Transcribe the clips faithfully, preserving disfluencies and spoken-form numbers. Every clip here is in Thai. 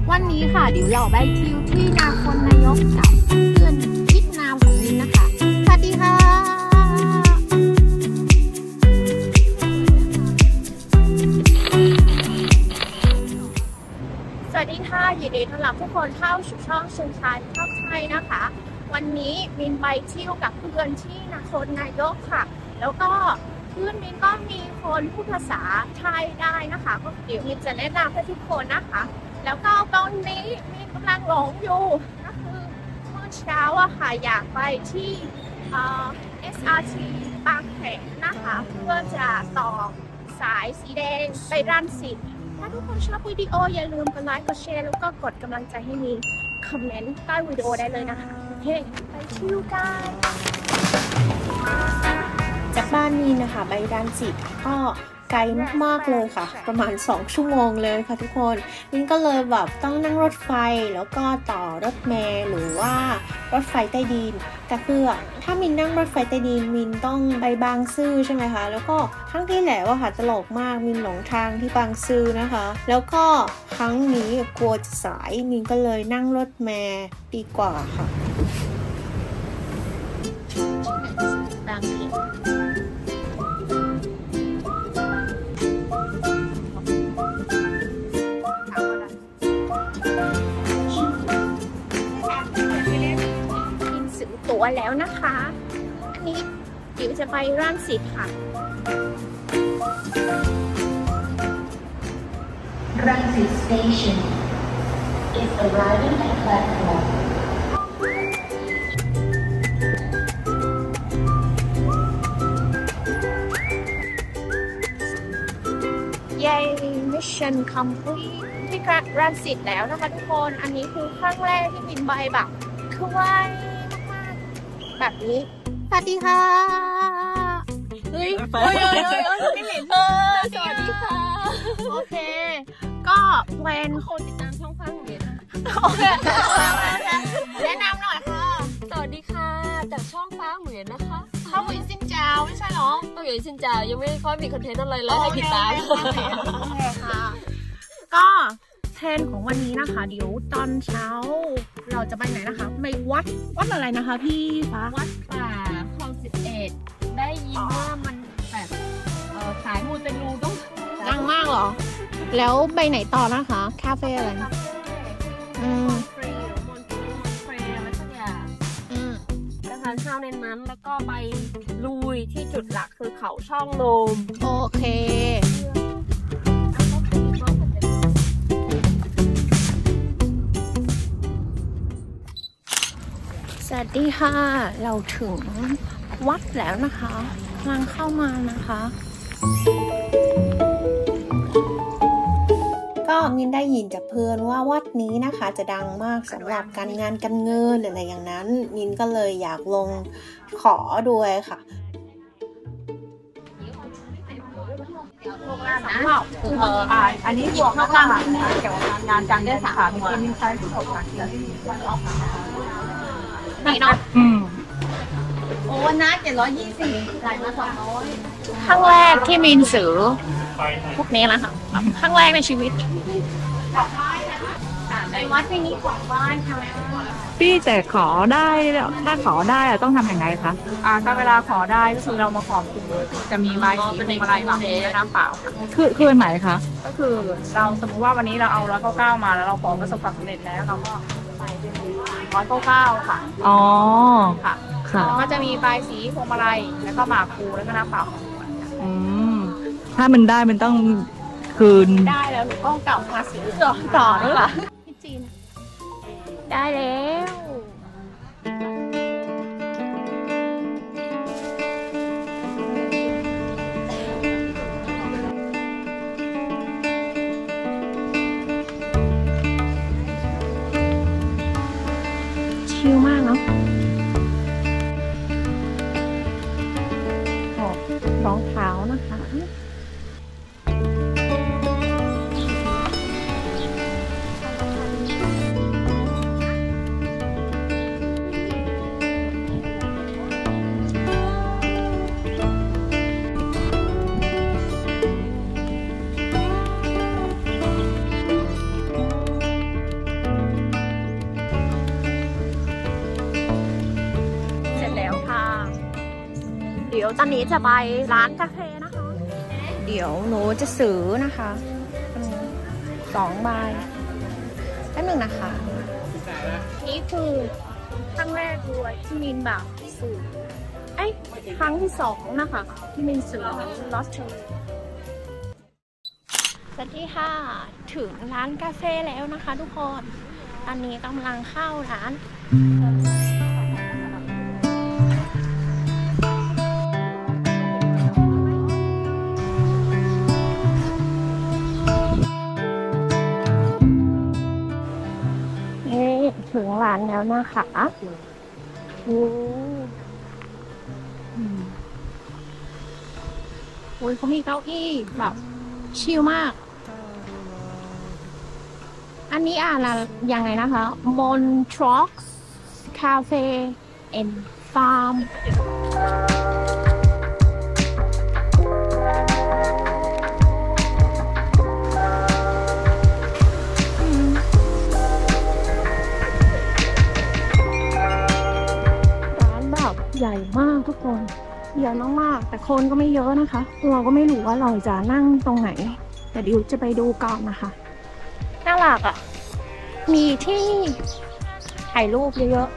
วันนี้ค่ะเดี๋ยวเราไปทิวที่นาคอนนายกกับเพื่อนเวียดนามของมินนะคะสวัสดีค่ะสวัสดีค่ะยินดีต้อนรับทุกคนเข้าสู่ช่องเชิญชายเข้าไทยนะคะวันนี้มินไปเที่ยวกับเพื่อนที่นครนายกค่ะแล้วก็เพื่อนมินก็มีคนพูดภาษาไทยได้นะคะก็เดี๋ยวมินจะแนะนำให้ทุกคนนะคะแล้วก็ตอนนี้มินกำลังหลงอยู่ก็คือเมื่อเช้าอะค่ะอยากไปที่ เอส อาร์ ที บางแสนนะคะเพื่อจะต่อสายสีแดงไปรังสิตถ้าทุกคนชอบวิดีโออย่าลืมกดไลค์กดแชร์แล้วก็กดกำลังใจให้มีคอมเมนต์ใต้วิดีโอได้เลยนะคะโอเคไปเที่ยวกันจากบ้านนี้นะคะไปรังสิตก็ไกลมากๆเลยค่ะประมาณสองชั่วโมงเลยค่ะทุกคนมินก็เลยแบบต้องนั่งรถไฟแล้วก็ต่อรถเมล์หรือว่ารถไฟใต้ดินแต่คือถ้ามินนั่งรถไฟใต้ดินมินต้องไปบางซื่อใช่ไหมคะแล้วก็ครั้งที่แล้วอะค่ะตลกมากมินหลงทางที่บางซื่อนะคะแล้วก็ครั้งนี้กลัวจะสายมินก็เลยนั่งรถเมล์ดีกว่าค่ะบางทีตั๋วแล้วนะคะอันนี้เดี๋ยวจะไปรังสิตค่ะรังสิต Station is arriving at platform เย้ Mission Complete ที่รังสิตแล้วนะคะทุกคนอันนี้คือครั้งแรกที่บินไปแบบคือว่าแบบนี้สวัสดีค่ะเฮ้ยเฮ้ยเฮ้ยเฮ้ยไม่เห็นเออสวัสดีค่ะโอเคก็แวนคนติดตามช่องฟ้าหมุนโอเคแนะนำหน่อยค่ะสวัสดีค่ะจากช่องฟ้าหมุนนะคะฟ้าหมุนซินเจ้าไม่ใช่หรอต้องอยู่ซินเจ้ายังไม่ค่อยมีคอนเทนต์อะไรเลยให้ติดตามโอเคค่ะก็แทนของวันนี้นะคะเดี๋ยวตอนเช้าเราจะไปไหนนะคะไปวัดวัดอะไรนะคะพี่ฟ้าวัดป่าคลองสิบเอ็ดได้ยินว่ามันแบบเออสายมูเตลูต้องดังมากเหรอแล้วไปไหนต่อนะคะคาเฟ่อะไรอืมฟรีหรือมอนฟรีอะไรสักอย่างอืมจะทานข้าวในนั้นแล้วก็ไปลุยที่จุดหลักคือเขาช่องลมโอเคสวัสดีค่ะเราถึงวัดแล้วนะคะกำลังเข้ามานะคะก็มินได้ยินจากเพื่อนว่าวัดนี้นะคะจะดังมากสำหรับการงานการเงินอะไรอย่างนั้นมินก็เลยอยากลงขอด้วยค่ะเอออันนี้บวกข้างล่างเกี่ยวกับงานการเงินค่ะที่มินใช้ประสบการณ์นี่เนาะอืมโอ้นะเจ็ดร้อยยี่สิบหลายมาสองร้อยครั้งแรกที่มินซื้อพวกนี้แหละค่ะครั้งแรกในชีวิตในวัดที่นี้ของบ้านค่ะพี่จะขอได้ถ้าขอได้ต้องทำยังไงคะอ่าถ้าเวลาขอได้ก็คือเรามาขอคือจะมีใบสีพวงมาลัยแบบนี้น้ำเปล่าคือคือเป็นไหนคะก็คือเราสมมติว่าวันนี้เราเอาร้อยเก้าเก้ามาแล้วเราขอประสบความสำเร็จแล้วเราก็ใส่เป็นร้อยเก้าเก้าค่ะอ๋อค่ะค่ะก็จะมีใบสีพวงมาลัยแล้วก็หมากภูแล้วก็น้ำเปล่าอืมถ้ามันได้มันต้องคืนได้แล้วหนูก็กลับมาซื้อต่อต่อนะคะพี่จีนได้แล้วชิลมากเนาะรองเท้านะคะยวตอนนี้จะไปร้านกาแฟนะคะ เดี๋ยวหนูจะซื้อนะคะสองใบแป๊บหนึ่งนะคะนี่คือครั้งแรกด้วยที่มินแบบซื้อไอ้ครั้งที่สองนะคะที่มินซื้อลอสเทอร์สวัสดีค่ะถึงร้านกาแฟแล้วนะคะทุกคนตอนนี้กำลังเข้าร้านถึงร้านแล้วนะคะโอ้โหเขามีเก้าอี้แบบชิลมากอันนี้อ่านอะไรยังไงนะคะ Montreux Cafe and Farm ใหญ่มากทุกคนใหญ่มากๆแต่คนก็ไม่เยอะนะคะเราก็ไม่รู้ว่าเราจะนั่งตรงไหนแต่เดี๋ยวจะไปดูก่อนนะคะน่ารักอ่ะมีที่ถ่ายรูปเยอะ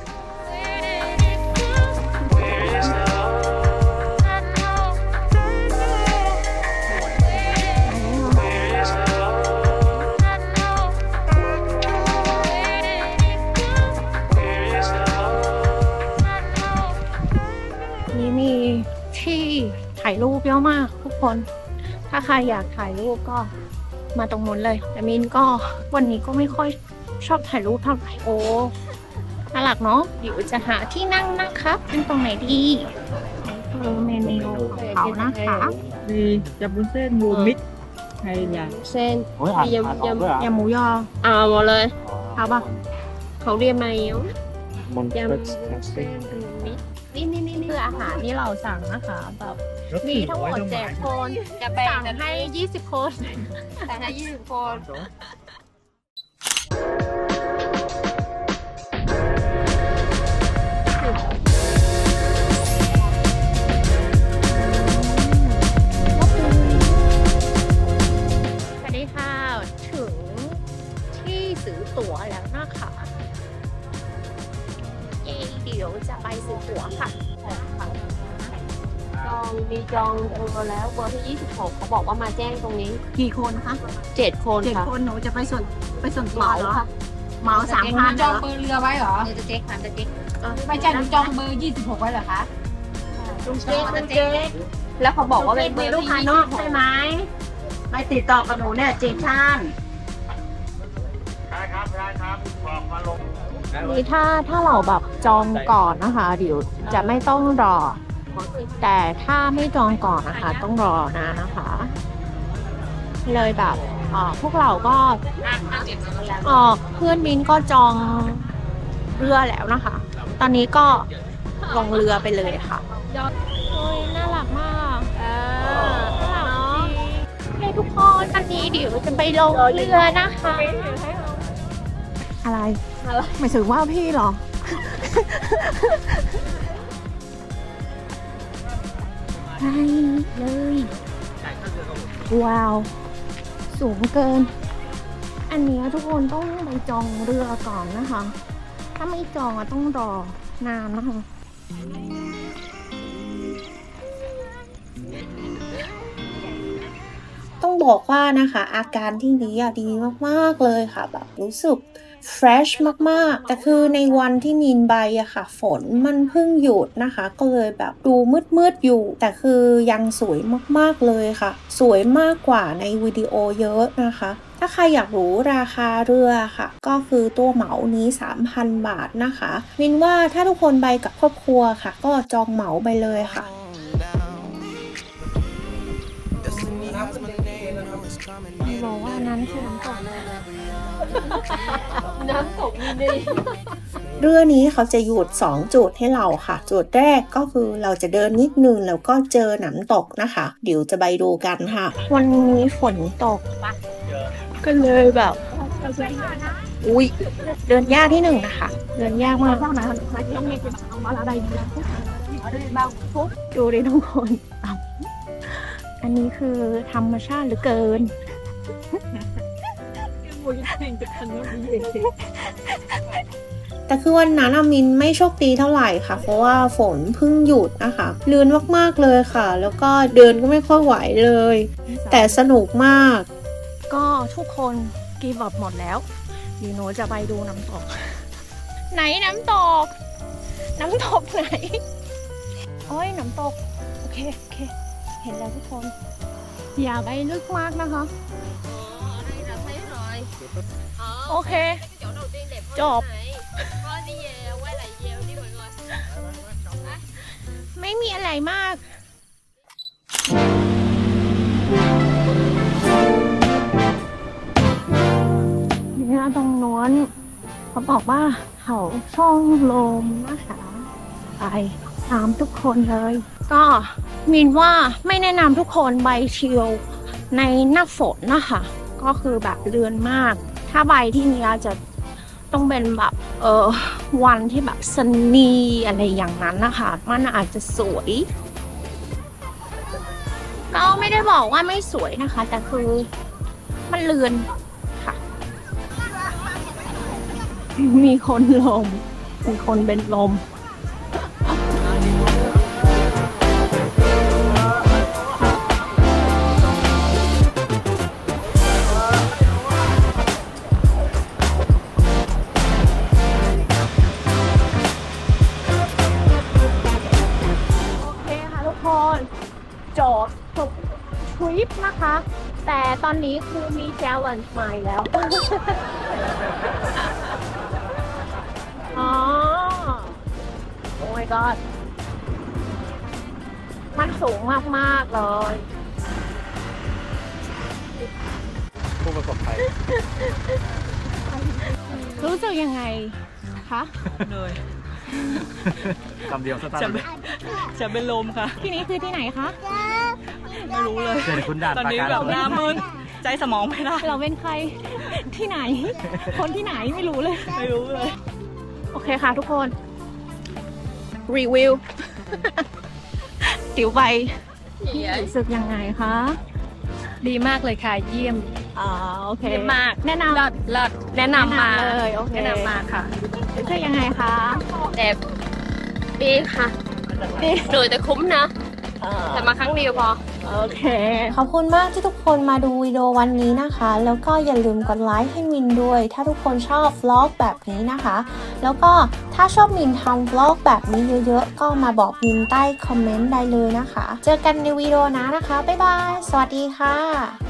ถ่ายรูปเยอะมากทุกคนถ้าใครอยากถ่ายรูปก็มาตรงนู้นเลยแต่มินก็วันนี้ก็ไม่ค่อยชอบถ่ายรูปเท่าไหร่โอ้น่ารักเนาะเดี๋ยวจะหาที่นั่งนะครับเป็นตรงไหนดีคือเมนูของเขานะคะมียำวุ้นเส้นรวมมิตรไทยยำเส้นยำยำยำหมูยอเอาหมดเลยเอาป่ะเขาเรียกมาเยอะยำเส้นรวมมิตรนี่นี่นี่คืออาหารที่เราสั่งนะคะแบบมีทั้งหมดเจ็ดคนจะแบ่งให้ยี่สิบคนแต่ให้ยี่สิบคนสวัสดีค่ะถึงที่ซื้อตั๋วแล้วนะคะเดี๋ยวจะไปซื้อตั๋วค่ะจองมีจองเบอร์แล้วเบอร์ที่ยี่สิบหกเขาบอกว่ามาแจ้งตรงนี้กี่คนคะเจ็ดคนเจ็ดคนหนูจะไปส่วนไปส่วนตัวเหรอเหมาสามพันจองเบอร์เรือไว้เหรอจะเจ๊กค่ะจะเจ๊กไม่ใช่หนูจองเบอร์ยี่สิบหกไว้เหรอคะเจ๊กเจ๊กแล้วเขาบอกว่าเป็นเบอร์ลูกค้านอกใช่ไหมไปติดต่อกับหนูเนี่ยเจ๊ท่านได้ครับได้ครับบอกมาลงนี่ถ้าถ้าเราแบบจองก่อนนะคะเดี๋ยวจะไม่ต้องรอแต่ถ้าไม่จองก่อนนะคะต้องรอนะนะคะเลยแบบอ๋อพวกเราก็อ๋อเพื่อนมิ้นก็จองเรือแล้วนะคะตอนนี้ก็ลงเรือไปเลยค่ะโอ้ยน่ารักมากน่ารักเนาะให้ทุกคนตอนนี้เดี๋ยวจะไปลงเรือนะคะอะไรหมายถึงว่าพี่เหรอไปเลยว้าวสูงเกินอันนี้ทุกคนต้องไปจองเรือก่อนนะคะถ้าไม่จองต้องรอนานนะคะต้องบอกว่านะคะอาการที่นี้ดีมากๆเลยค่ะแบบรู้สึกfresh มากๆแต่คือในวันที่มินไปอะค่ะฝนมันเพิ่งหยุดนะคะก็เลยแบบดูมืดๆอยู่แต่คือยังสวยมากๆเลยค่ะสวยมากกว่าในวิดีโอเยอะนะคะถ้าใครอยากรู้ราคาเรือค่ะก็คือตัวเหมานี้ สามพัน บาทนะคะมินว่าถ้าทุกคนไปกับครอบครัวค่ะก็จองเหมาไปเลยค่ะบอกว่านั้นคือน้ำตกน้ำตกนี่ดีเรือนี้เขาจะหยุดสองจุดให้เราค่ะจุดแรกก็คือเราจะเดินนิดนึงแล้วก็เจอน้ำตกนะคะเดี๋ยวจะไปดูกันค่ะวันนี้ฝนตกก็เลยแบบอุ้ยเดินยากที่หนึ่งนะคะเดินยากมากดูดิทุกคนเอาอันนี้คือธรรมชาติเหลือเกินแต่คือวันนั้นมินไม่โชคดีเท่าไหร่ค่ะเพราะว่าฝนเพิ่งหยุดนะคะลื่นมากๆเลยค่ะแล้วก็เดินก็ไม่ค่อยไหวเลยแต่สนุกมากก็ทุกคนกีบอบหมดแล้วเดี๋ยวหนูจะไปดูน้ำตกไหนน้ำตกน้ำตกไหนโอ้ยน้ำตกโอเคโอเคเห็นแล้วทุกคนอย่าไปลึกมากนะคะโอเคจบไม่มีอะไรมากเนี่ยตรงโน้นเขาบอกว่าเขาช่องลมนะคะไปตามทุกคนเลยก็มินว่าไม่แนะนำทุกคนใบเชียวในหน้าฝนนะคะก็คือแบบเรือนมากถ้าใบที่นี้จะต้องเป็นแบบเออวันที่แบบซันนี่อะไรอย่างนั้นนะคะมันอาจจะสวยก็ไม่ได้บอกว่าไม่สวยนะคะแต่คือมันเรือนค่ะมีคนลมมีคนเป็นลมจบจบทริปนะคะแต่ตอนนี้คือมีแจลเลนจ์ใหม่แล้วอ๋อโอ้ my god มันสูงมากๆเลยผู้ประสบภัยรู้สึกยังไงคะเลยคำเดียวสั้นๆเลยจะเป็นลมค่ะที่นี้คือที่ไหนคะไม่รู้เลยเจอคุณด่านตอนนี้แบบหน้ามืดใจสมองไม่ได้เราเป็นใครที่ไหนคนที่ไหนไม่รู้เลยไม่รู้เลยโอเคค่ะทุกคนรีวิวติ๋วไปรู้สึกยังไงคะดีมากเลยค่ะเยี่ยมอ๋อโอเคเยี่ยมมากแนะนำเลิศเลิศแนะนำมาเลยโอเคแนะนำมาค่ะรู้สึกยังไงคะแต่ดีค่ะดีเหนื่อยแต่คุ้มนะแต่มาครั้งเดียวพอโอเคขอบคุณมากที่ทุกคนมาดูวิดีโอวันนี้นะคะแล้วก็อย่าลืมกดไลค์ให้มินด้วยถ้าทุกคนชอบวล็อกแบบนี้นะคะแล้วก็ถ้าชอบมินทำวล็อกแบบนี้เยอะๆก็มาบอกมินใต้คอมเมนต์ได้เลยนะคะเจอกันในวิดีโอหน้านะคะบ๊ายบายสวัสดีค่ะ